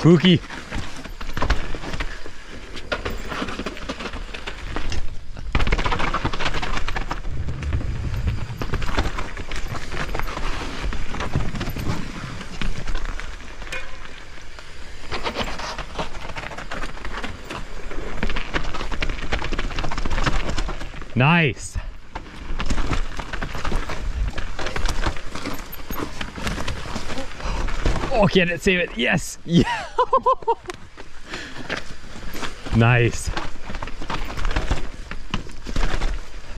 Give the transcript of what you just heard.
Pookie. Nice. Oh, can it save it? Yes. Yeah. Nice.